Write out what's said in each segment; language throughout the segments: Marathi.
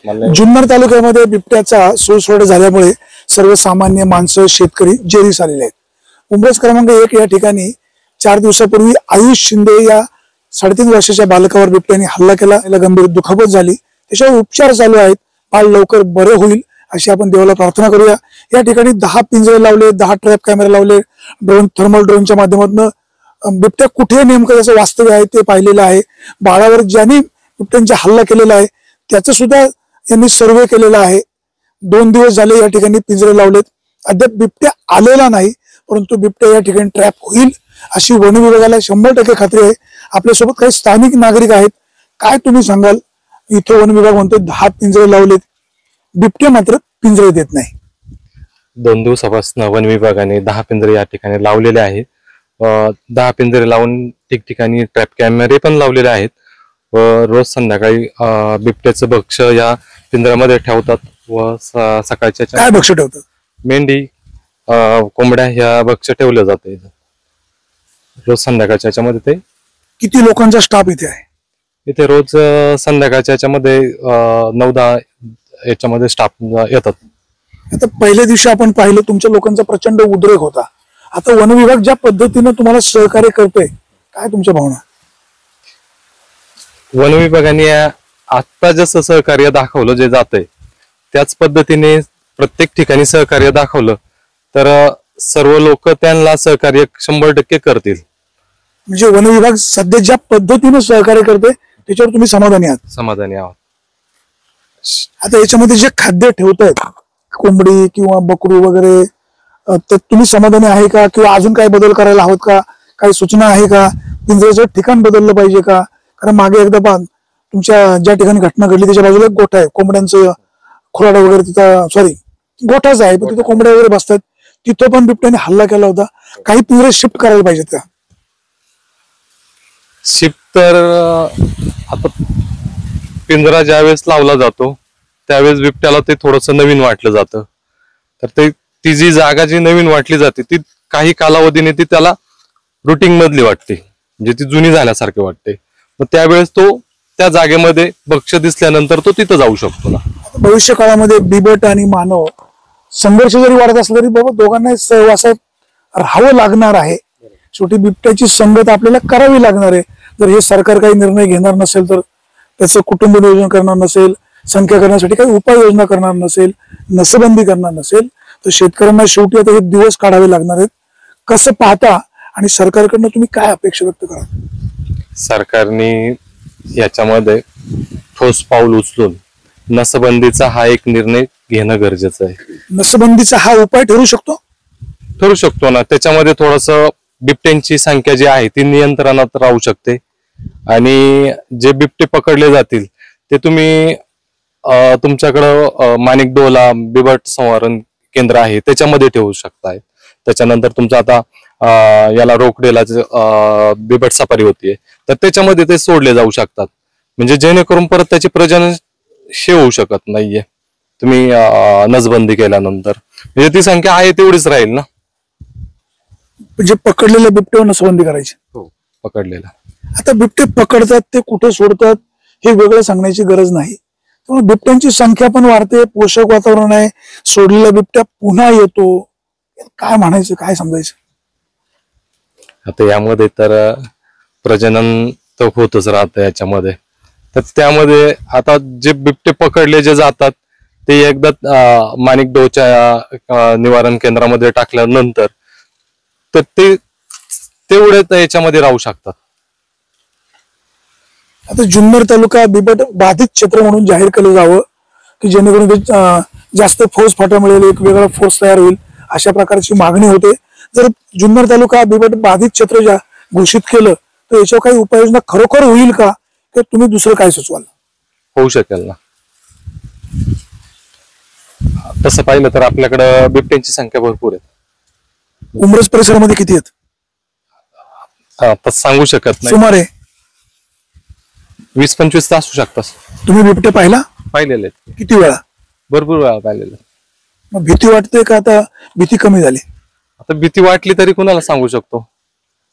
जुन्नर तालुक्यामध्ये बिबट्याचा सुळसुळाट झाल्यामुळे सर्वसामान्य माणसं शेतकरी जेरीस आलेले आहेत। उंबरस क्रमांक 1 या ठिकाणी 4 दिवसापूर्वी आयुष शिंदे या 3.5 वर्षाच्या बालकावर बिबट्याने हल्ला केला, त्याला गंभीर दुखापत झाली, त्याच्यावर उपचार चालू आहेत। बाळ लवकर बरे होईल अशी आपण देवाला प्रार्थना करूया। या ठिकाणी 10 पिंजरे लावले, 10 ट्रॅप कॅमेरा लावले, थर्मल ड्रोनच्या माध्यमातून बिबट्या कुठे नेमकं त्याचं वास्तव्य आहे ते पाहिलेलं आहे। बाळावर ज्यांनी बिबट्यांचा हल्ला केलेला आहे त्याचं सुद्धा यांनी सर्वे केलेला आहे। 2 दिवस झाले या ठिकाणी पिंजरे लावलेत, अद्याप बिबट्या आलेला नाही, परंतु बिबट्या या ठिकाणी ट्रॅप होईल अशी वन विभागाला 100% खात्री आहे। आपल्यासोबत काही स्थानिक नागरिक आहेत, काय तुम्ही सांगाल? इथे वन विभाग म्हणतो 10 पिंजरे लावलेत, बिबट्या मात्र पिंजरे देत नाही। 2 दिवसापासून वन विभागाने 10 पिंजरे या ठिकाणी लावलेले आहेत। 10 पिंजरे लावून ठिकठिकाणी ट्रॅप कॅमेरे पण लावलेले आहेत व रोज संध्याकाळी बिबट्याचं भक्ष्य या पिंजऱ्यामध्ये ठेवतात व सकाळच्या काय भक्ष्य ठेवतात? मेंढी, कोंबड्या ह्या भक्ष्य ठेवलं जाते रोज संध्याकाळच्या याच्यामध्ये। ते किती लोकांचा स्टाफ इथे आहे? इथे रोज संध्याकाळच्या याच्यामध्ये 9-10 याच्यामध्ये स्टाफ येतात। आता पहिल्या दिवशी आपण पाहिलं तुमच्या लोकांचा प्रचंड उद्रेक होता, आता वन विभाग ज्या पद्धतीने तुम्हाला सहकार्य करतोय, काय तुमच्या भावना? वन विभागाने आता जसं सहकार्य दाखवलं जे जातंय त्याच पद्धतीने प्रत्येक ठिकाणी सहकार्य दाखवलं तर सर्व लोक त्यांना सहकार्य 100% करतील। म्हणजे वन विभाग सध्या ज्या पद्धतीने सहकार्य करते त्याच्यावर तुम्ही समाधानी आहात? समाधानी आहोत। आता याच्यामध्ये जे खाद्य ठेवतायत, कोंबडी किंवा बकरू वगैरे, तर तुम्ही समाधानी आहे का किंवा अजून काही बदल करायला हवत का? काही सूचना आहे का? पिंजऱ्याचं ठिकाण बदललं पाहिजे का? कारण मागे एकदा पण तुमच्या ज्या ठिकाणी घटना घडली त्याच्या बाजूला एक गोठा आहे, कोंबड्यांचं खुराडा वगैरे तिथं, सॉरी गोठाच आहे, पण तिथं कोंबड्या वगैरे बसतात, तिथं पण बिबट्याने हल्ला केला होता। काही पिंजरे शिफ्ट करायला पाहिजेत का? शिफ्ट तर आता पिंजरा ज्यावेळेस लावला जातो त्यावेळेस बिबट्याला ते थोडस नवीन वाटलं जातं, तर ती जी जागा जी नवीन वाटली जाते ती काही कालावधीने ती त्याला रुटीन मधली वाटते, म्हणजे ती जुनी झाल्यासारखी वाटते। मग त्यावेळेस तो त्या जागेमध्ये भक्ष्य दिसल्यानंतर तो तिथं जाऊ शकतो ना। भविष्य काळामध्ये बिबट आणि मानव संघर्ष जरी वाढत असला तरी बाबा दोघांना सहवासात राहावं लागणार आहे। शेवटी बिबट्याची संगत आपल्याला करावी लागणार आहे। जर हे सरकार काही निर्णय घेणार नसेल, तर त्याचं कुटुंब नियोजन करणार नसेल, संख्या करण्यासाठी काही उपाययोजना करणार नसेल, नसबंदी करणार नसेल, तर शेतकऱ्यांना शेवटी आता हे दिवस काढावे लागणार आहेत। कसं पाहता आणि सरकारकडनं तुम्ही काय अपेक्षा व्यक्त करा? सरकारने याच्यामध्ये ठोस पाऊल उचलून नसबंदीचा हा एक निर्णय घेणं गरजेचं आहे। नसबंदीचा हा उपाय ठरू शकतो ना। त्याच्यामध्ये थोडस बिबट्यांची संख्या जी आहे ती नियंत्रणात राहू शकते आणि जे बिबटे पकडले जातील ते तुम्ही तुमच्याकडं माणिकडोला बिबट संवर्धन केंद्र आहे त्याच्यामध्ये ठेवू शकताय। त्याच्यानंतर तुमचं आता याला रोकडेला बिबट सफारी होतीये तर त्याच्यामध्ये ते सोडले जाऊ शकतात, म्हणजे जेणेकरून परत त्याची प्रजनन होऊ शकत नाहीये तुम्ही नसबंदी केल्यानंतर, म्हणजे ती संख्या आहे तेवढीच राहील ना। म्हणजे पकडलेल्या बिबट्यावर नसबंदी करायची? हो, पकडलेला। आता बिबटे पकडतात ते कुठे सोडतात हे वेगळं सांगण्याची गरज नाही, त्यामुळे बिबट्यांची संख्या पण वाढते, पोषक वातावरण आहे, सोडलेला बिबट्या पुन्हा येतो, काय म्हणायचं, काय समजायचं? आता यामध्ये तर प्रजनन तर होतच राहतं याच्यामध्ये, तर त्यामध्ये आता जे बिबटे पकडले जे जातात ते एकदा माणिकडोच्या निवारण केंद्रामध्ये टाकल्यानंतर तर ते तेवढे याच्यामध्ये राहू शकतात। आता जुन्नर तालुका बिबट बाधित क्षेत्र म्हणून जाहीर केलं जावं की जेणेकरून जास्त फौज फाटा मिळेल, एक वेगळा फोर्स तयार होईल, अशा प्रकारची मागणी होते। जर जुन्नर तालुका बिबट बाधित क्षेत्र घोषित केलं तर याच्यावर काही उपाययोजना खरोखर होईल का, की तुम्ही दुसरं काय सुचवाल? होऊ शकेल ना। तसं पाहिलं तर आपल्याकडे बिबट्यांची संख्या भरपूर आहे। उमरस परिसरामध्ये किती आहेत? तसं सांगू शकत नाही, सुमारे 20-25 असू शकतात। तुम्ही बिबटे पाहिलेले आहेत? किती वेळा? भरपूर वेळा पाहिलेले। मग भीती वाटते का? आता भीती कमी झाली? आता भीती वाटली तरी कुणाला सांगू शकतो?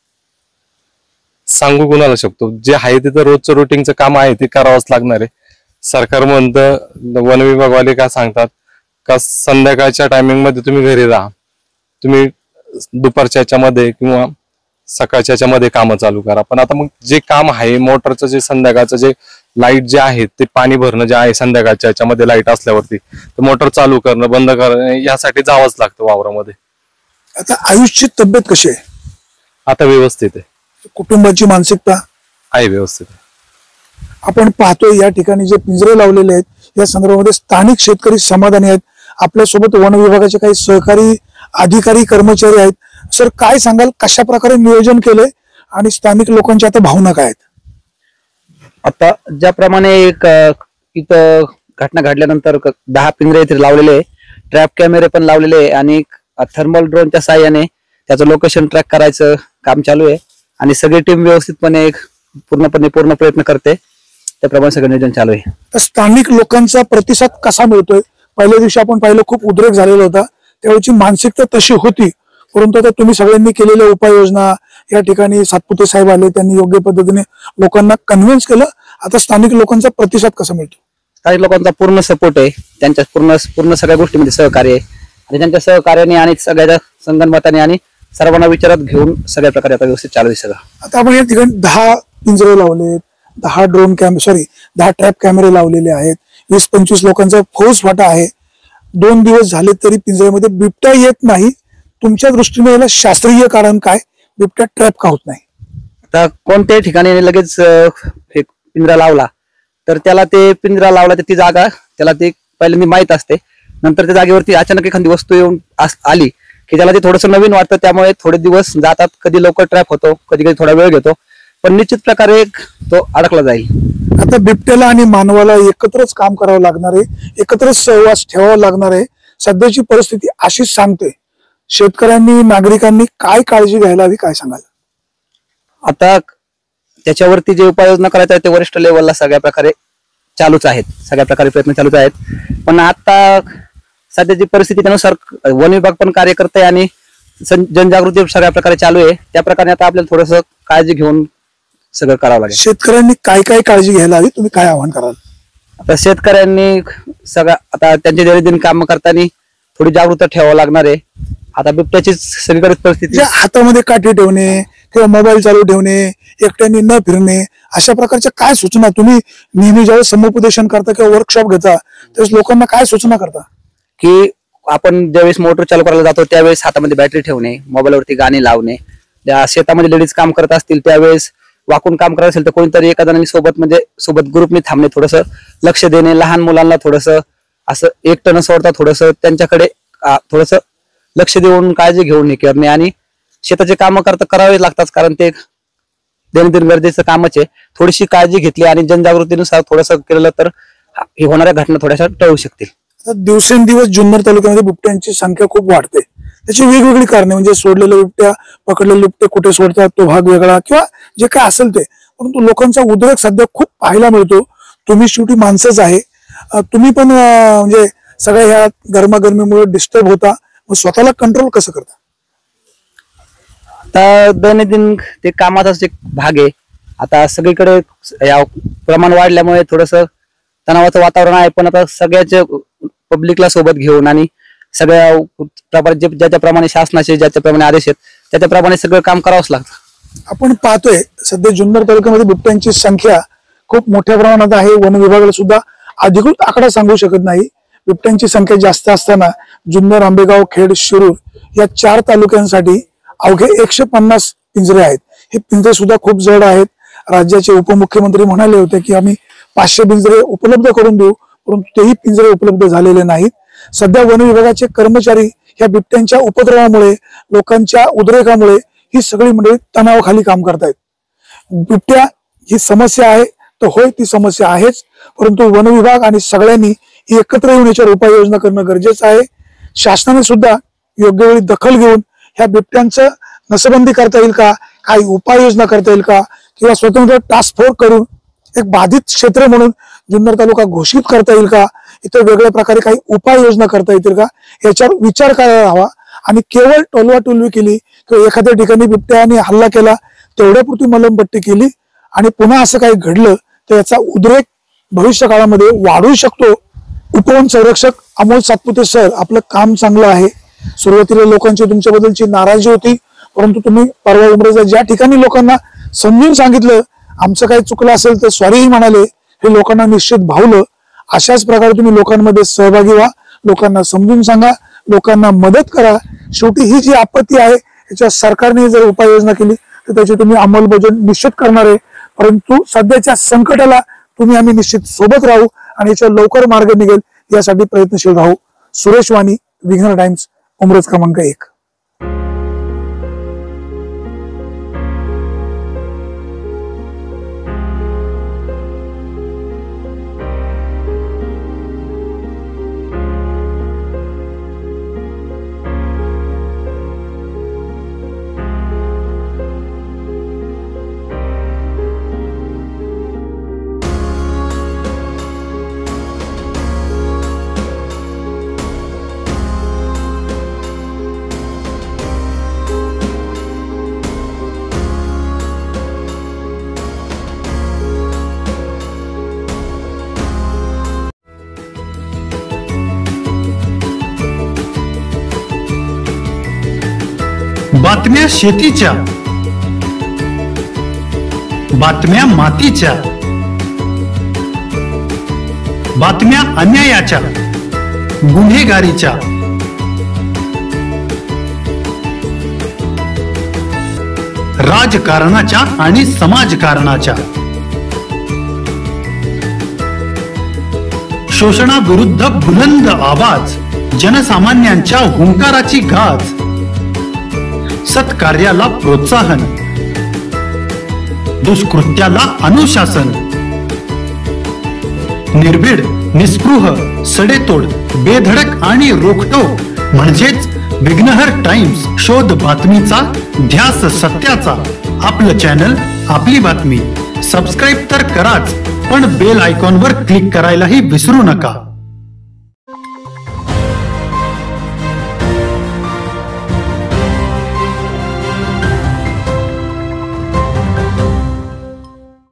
जे आहे ते तर रोजचं रुटीनचं काम आहे ते करावंच लागणार आहे। सरकार म्हणतं, वन विभागवाले काय सांगतात का संध्याकाळच्या टायमिंग मध्ये तुम्ही घरी राहा, तुम्ही दुपारच्या याच्यामध्ये किंवा सकाळच्या याच्यामध्ये कामं चालू करा. पण आता मग जे काम आहे मोटरचं, जे संध्याकाळचं जे लाईट जे आहे ते पाणी भरणं जे आहे संध्याकाळच्या याच्यामध्ये लाईट असल्यावरती, तर मोटर चालू करणं बंद करणं यासाठी जावंच लागतं वावरामध्ये. आता आयुषची तब्येत कशी आहे? आता व्यवस्थित आहे, कुटुंबाची मानसिकता आहे व्यवस्थित आहे. आपण पाहतोय या ठिकाणी जे पिंजरे लावलेले आहेत या संदर्भामध्ये स्थानिक शेतकरी समाधानी आहेत. आपल्यासोबत वन विभागाचे काही सहकारी अधिकारी कर्मचारी आहेत. सर, काय सांगाल, कशा प्रकारे नियोजन केलंय आणि स्थानिक लोकांच्या आता भावना काय आहेत? आता ज्याप्रमाणे एक इथं घटना घडल्यानंतर 10 पिंजरे इथे लावलेले, ट्रॅप कॅमेरे पण लावलेले आणि थर्मल ड्रोनच्या साहाय्याने त्याचं लोकेशन ट्रॅक करायचं काम चालू आहे आणि सगळी टीम व्यवस्थितपणे पूर्ण प्रयत्न करते. त्याप्रमाणे सगळं नियोजन चालू आहे. तर स्थानिक लोकांचा प्रतिसाद कसा मिळतोय? पहिल्या दिवशी आपण पाहिलं खूप उद्रेक झालेला होता, त्यावेळची मानसिकता तशी होती, परंतु आता तुम्ही सगळ्यांनी केलेल्या उपाययोजना, या ठिकाणी सातपुते साहेब आले, त्यांनी योग्य पद्धतीने लोकांना कन्व्हिन्स केलं. आता स्थानिक लोकांचा प्रतिसाद कसा मिळतो? स्थानिक लोकांचा पूर्ण सपोर्ट आहे, त्यांच्या पूर्ण सगळ्या गोष्टीमध्ये सहकार्य आहे आणि त्यांच्या सहकार्याने आणि सगळ्या संगनमताने आणि सर्वांना विचारात घेऊन सगळ्या प्रकारे आता व्यवस्थित चालू आहे सगळं. आता आपण या ठिकाणी 10 पिंजरे लावले, 10 ट्रॅप कॅमेरे लावलेले आहेत, 20-25 लोकांचा फौज फाटा आहे. 2 दिवस झाले तरी पिंजऱ्यामध्ये बिबट्या येत नाही. तुमच्या दृष्टीने याला शास्त्रीय कारण काय? बिबट्या ट्रॅप का होत नाही? आता कोणत्याही ठिकाणी लगेच एक पिंजरा लावला तर त्याला ते पिंजरा लावला तर ती जागा त्याला ते पहिल्यांदा माहित असते. नंतर त्या जागेवरती अचानक एखादी वस्तू येऊन आली की त्याला ते थोडंसं नवीन वाटतं, त्यामुळे थोडे दिवस जातात. कधी लवकर ट्रॅप होतो, कधी कधी थोडा वेळ घेतो, पण निश्चित प्रकारे तो अडकला जाईल. आता बिबट्याला आणि मानवाला एकत्रच काम करावं लागणार आहे, एकत्रच सहवास ठेवावा लागणार आहे. सध्याची परिस्थिती अशीच सांगते. शेतकऱ्यांनी, नागरिकांनी काय काळजी घ्यायला हवी, काय सांगाल? आता त्याच्यावरती जे उपाययोजना करायच्या आहेत ते वरिष्ठ लेवलला सगळ्या प्रकारे चालूच आहेत, सगळ्या प्रकारे प्रयत्न चालूच आहेत. पण आता सध्याची परिस्थिती त्यानुसार वन विभाग पण कार्य करते आणि जनजागृती सगळ्या प्रकारे चालू आहे. त्या प्रकारे आता आपल्याला थोडंसं काळजी घेऊन सगळं करावं लागेल. शेतकऱ्यांनी काय काय काळजी घ्यायला हवी, तुम्ही काय आवाहन कराल? आता शेतकऱ्यांनी आता त्यांचे दैनंदिन काम करताना थोडी जागृतता ठेवावं लागणार आहे. आता बिबट्याची सगळीकडे परिस्थिती, हातामध्ये काठी ठेवणे किंवा मोबाईल चालू ठेवणे, एकट्याने न फिरणे, अशा प्रकारच्या काय सूचना तुम्ही नेहमी ज्यावेळेस समुपदेशन करता किंवा वर्कशॉप घेता त्यावेळेस लोकांना काय सूचना करता? की आपण ज्यावेळेस मोटर चालू करायला जातो त्यावेळेस हातामध्ये बॅटरी ठेवणे, मोबाईलवरती गाणी लावणे, ज्या शेतामध्ये लेडीज काम करत असतील त्यावेळेस वाकून काम करायचं असेल तर कोणीतरी एका जणांनी सोबत ग्रुपने थांबणे, थोडंसं लक्ष देणे, लहान मुलांना थोडंसं असं एकटं न सोडता थोडंसं त्यांच्याकडे थोडंसं लक्ष देऊन काळजी घेऊन हे करणे आणि शेताचे कामं करावे लागतात, कारण ते दैनंदिन गरजेचं कामच आहे. थोडीशी काळजी घेतली आणि जनजागृतीनुसार थोडंसं केलं तर हे होणाऱ्या घटना थोड्याशा टळू शकतील. दिवसेंदिवस जुन्नर तालुक्यामध्ये बिबट्यांची संख्या खूप वाढते. त्याची वेगवेगळी कारणे, म्हणजे सोडलेले बिबट्या, पकडलेले बिबटे कुठे सोडतात तो भाग वेगळा किंवा जे काय असेल ते, परंतु लोकांचा उद्रेक सध्या खूप पाहायला मिळतो. तुम्ही शेवटी माणसंच आहे, तुम्ही पण म्हणजे सगळ्या ह्या गरमागरमीमुळे डिस्टर्ब होता, मग स्वतःला कंट्रोल कसं करता? आता दैनंदिन ते कामाचाच एक भाग आहे. आता सगळीकडे या प्रमाण वाढल्यामुळे थोडंसं तणावाचं वातावरण आहे, पण आता सगळ्याच्या पब्लिकला सोबत घेऊन आणि सगळ्या ज्याच्याप्रमाणे शासनाचे ज्याच्याप्रमाणे आदेश आहेत त्याच्याप्रमाणे सगळं काम करावंच लागतं. आपण पाहतोय सध्या जुन्नर तालुक्यामध्ये बिबट्यांची संख्या खूप मोठ्या प्रमाणात आहे. वन विभागाला सुद्धा अधिकृत आकडा सांगू शकत नाही. बिबट्यांची संख्या जास्त असताना जुन्नर, आंबेगाव, खेड, शिरूर या 4 तालुक्यांसाठी अवघे 150 पिंजरे आहेत. हे पिंजरे सुद्धा खूप जड आहेत. राज्याचे उपमुख्यमंत्री म्हणाले होते की आम्ही 500 पिंजरे उपलब्ध करून देऊ, परंतु तेही पिंजरे उपलब्ध झालेले नाहीत. सध्या वन विभागाचे कर्मचारी या बिबट्यांच्या उपद्रवामुळे, लोकांच्या उद्रेकामुळे ही सगळी मंडळी तणावाखाली काम करतायत. बिबट्या ही समस्या आहे तर होय, ती समस्या आहेच, परंतु वन विभाग आणि सगळ्यांनी एकत्र येऊन याच्यावर उपाययोजना करणं गरजेचं आहे. शासनाने सुद्धा योग्य वेळी दखल घेऊन ह्या बिबट्यांचं नसबंदी करता येईल का, काही उपाययोजना करता येईल का, किंवा स्वतंत्र टास्क फोर्स करून एक बाधित क्षेत्र म्हणून जुन्नर तालुका घोषित करता येईल का, इतर वेगळ्या प्रकारे काही उपाययोजना करता येतील का, याच्यावर विचार करायला हवा. आणि केवळ टोलवाटोलवी केली किंवा एखाद्या ठिकाणी बिबट्याने हल्ला केला तेवढ्यापुरती मलमपट्टी केली आणि पुन्हा असं काही घडलं तर याचा उद्रेक भविष्य काळामध्ये वाढू शकतो. उपवन संरक्षक अमोल सातपुते सर, आपलं काम चांगलं आहे. सुरुवातीला लोकांची तुमच्याबद्दलची नाराजी होती, परंतु तुम्ही परवा उमरेजा ज्या ठिकाणी लोकांना समजून सांगितलं, आमचं काही चुकलं असेल तर सॉरीही म्हणाले, हे लोकांना निश्चित भावलं. अशाच प्रकारे तुम्ही लोकांमध्ये सहभागी व्हा, लोकांना समजून सांगा, लोकांना मदत करा. शेवटी ही जी आपत्ती आहे याच्या सरकारने जर उपाययोजना केली तर त्याची तुम्ही अंमलबजावणी निश्चित करणार आहे. परंतु सध्याच्या संकटाला तुम्ही आम्ही निश्चित सोबत राहू आणि याच्या लवकर मार्ग निघेल यासाठी प्रयत्नशील राहू. सुरेश वाणी, विघ्नर टाइम्स, उमरज क्रमांक 1. बातम्या शेतीच्या, बातम्या मातीच्या, बातम्या अन्यायाच्या, गुन्हेगारीच्या, राजकारणाच्या आणि समाजकारणाच्या, शोषणाविरुद्ध बुलंद आवाज, जनसामान्यांच्या हुंकाराची गाज, सत्कार्याला प्रोत्साहन, दुष्कृत्याला अनुशासन, निर्भीड, निस्पृह, सडेतोड, बेधडक आणि रोखटोक म्हणजेच विघ्नहर टाइम्स. शोध बातमीचा, ध्यास सत्याचा. आपलं चॅनल, आपली बातमी. सबस्क्राईब तर कराच, पण बेल आयकॉनवर क्लिक करायलाही विसरू नका.